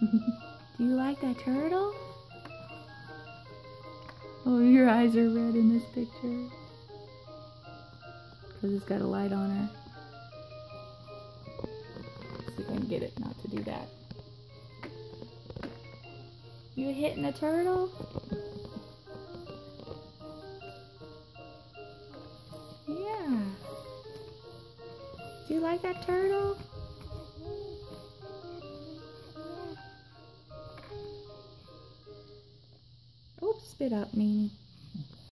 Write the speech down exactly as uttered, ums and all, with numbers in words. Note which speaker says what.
Speaker 1: Do you like that turtle? Oh, your eyes are red in this picture. Because it's got a light on her. Let's see if I can get it not to do that. You hitting the turtle? Yeah. Do you like that turtle? Oops, spit up, Meanie.